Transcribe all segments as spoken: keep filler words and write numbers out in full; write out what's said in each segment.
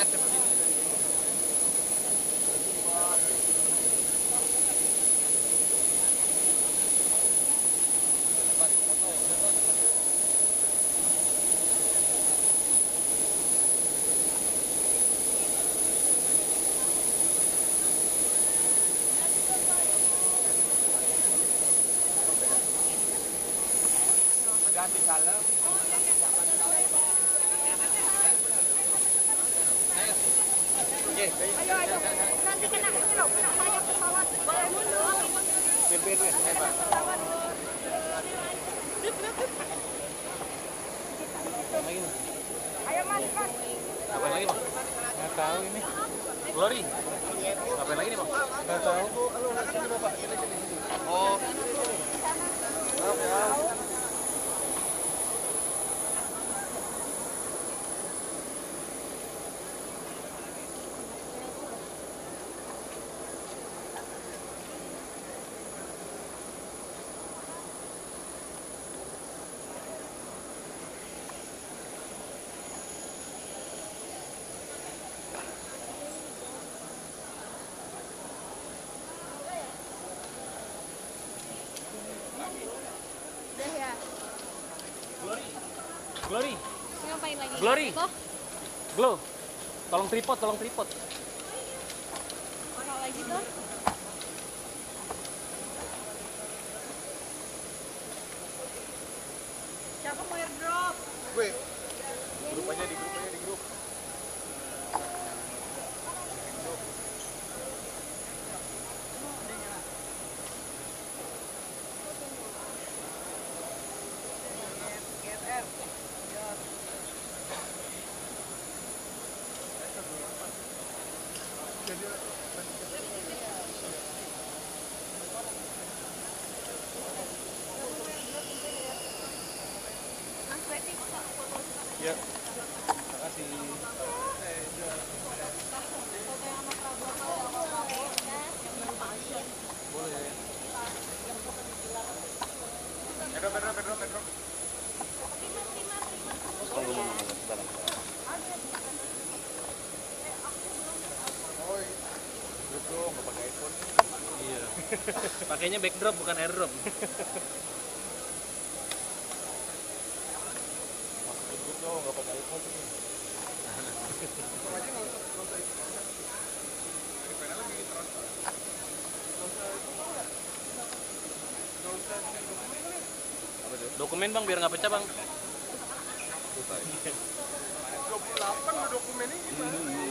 Di dalam. Oke. Ayo, ayo. Nanti kena ini loh, kena saya pesawat. Boleh mundur. Pimpin ya, Pak. Lagi. Ayo Mas, Mas. Apa lagi, Pak? Nggak tahu ini. Glory. Apa lagi nih, Pak? Nggak tahu. Oh. Udah ya. Glory. Glory. Ngapain lagi? Glory. Kok? Glow. Tolong tripod, tolong tripod. Mana lagi tuh? Siapa mau airdrop? Gue. Grup aja di grup aja di grup. Ya, terima kasih. Boleh. Pedro, Pedro, Pedro, Pedro. Oh, itu nggak pakai iPhone. Iya. Pakainya backdrop bukan airdrop. Oh, nggak pakai iPhone ini. Dokumen bang, biar nggak pecah bang. dua puluh delapan dokumen ini gimana?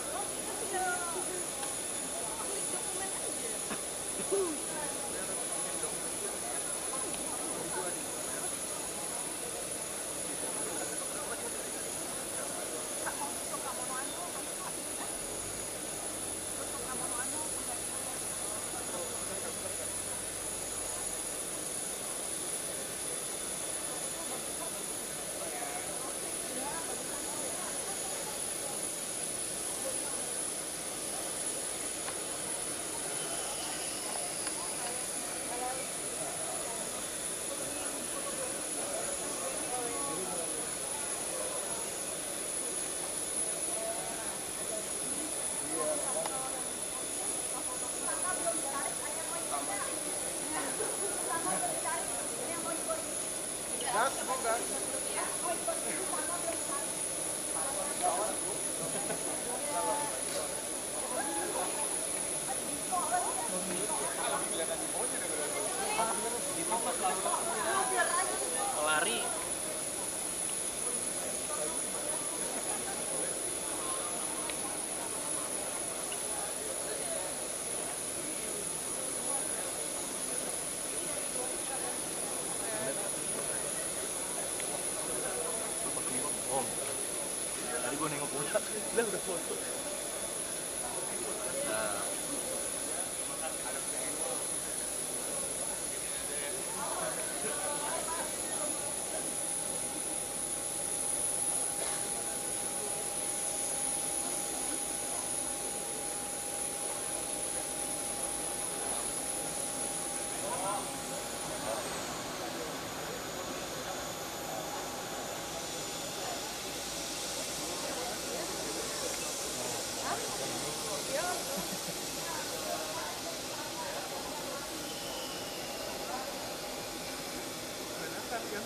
Gas, mau gas. Pelari. Oh, tadi gue nengok udah, udah udah foto. Nah. kan.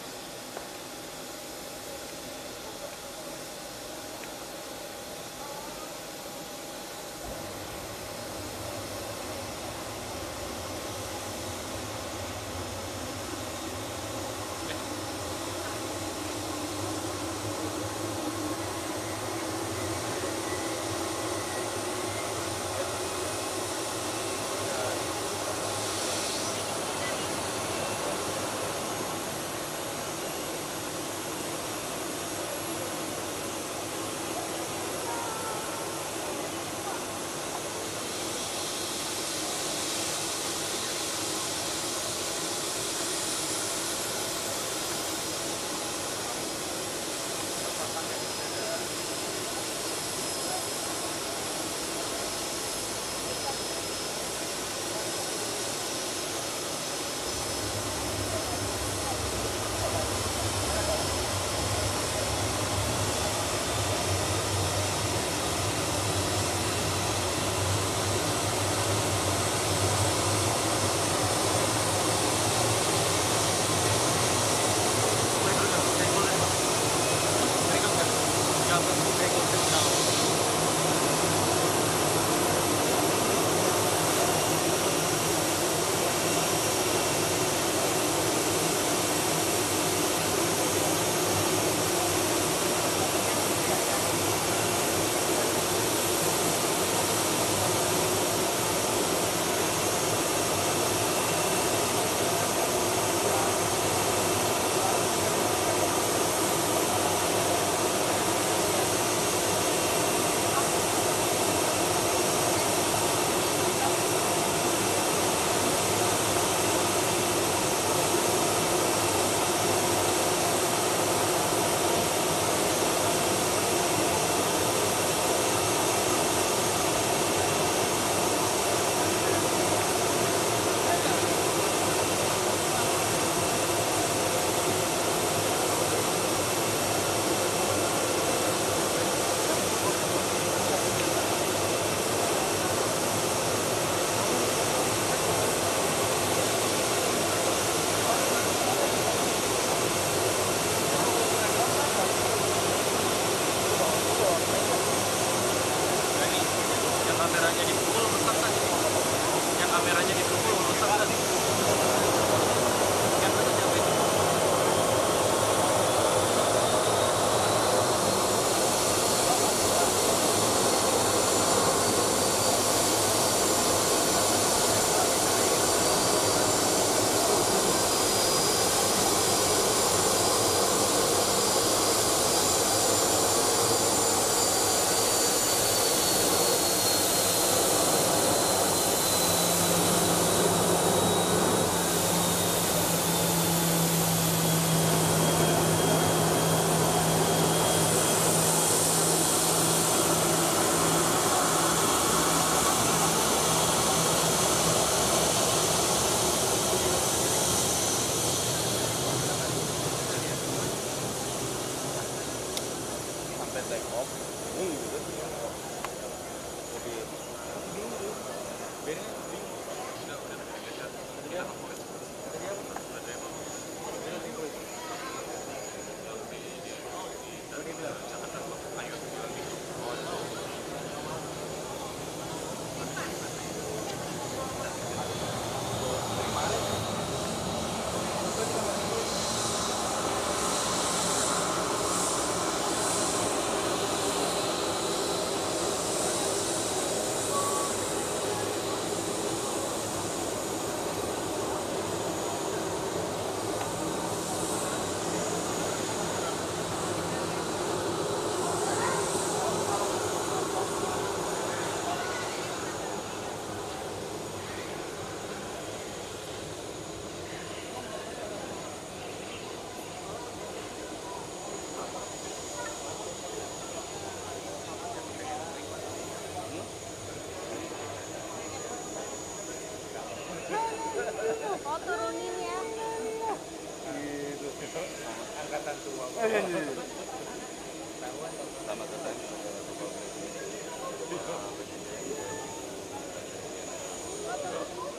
Kameranya dipukul rusak tadi. Yang kameranya dipukul rusak tadi. Yang mana sampai itu? Take off. Hmm, gitu. Mobil. Bennya udah udah geser. Tadi apa? Tadi apa? Tadi bilang catatan ayo Oh, turunin ya. Gitu. Angkatan tua. sama selesai.